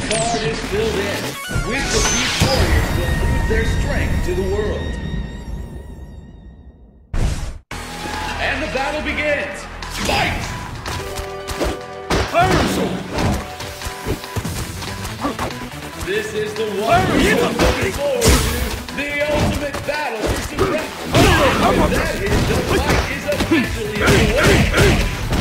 card is filled in. Which of these warriors will prove their strength to the world? And the battle begins! Fight! This is the one who's looking forward to the ultimate battle for supremacy. With that hit, the fight is officially underway.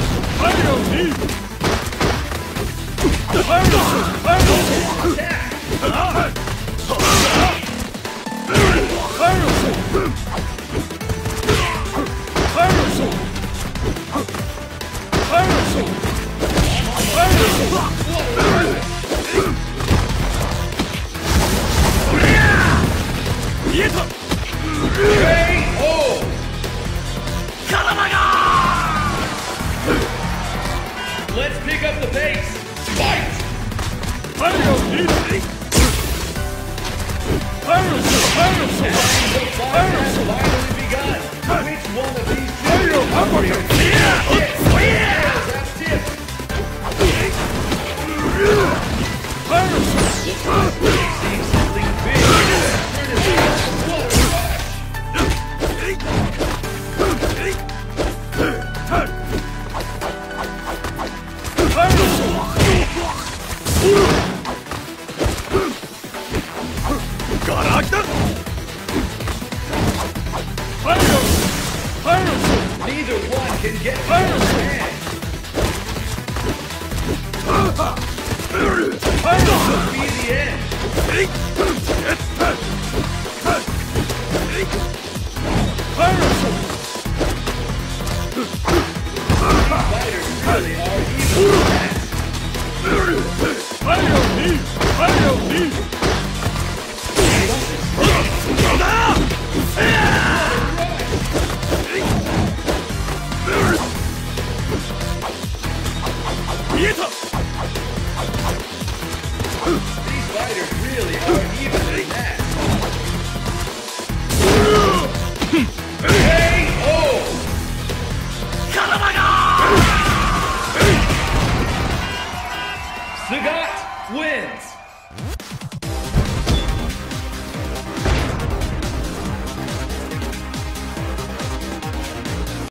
Let's pick up the pace. Fight! And the fight has finally begun. Which one of these two warriors has tipped? Seeing something big. What a rush! Neither one can get the upper hand. This will be the end. These fighters really are even matched. These fighters really are evenly matched. K.O. Sagat wins.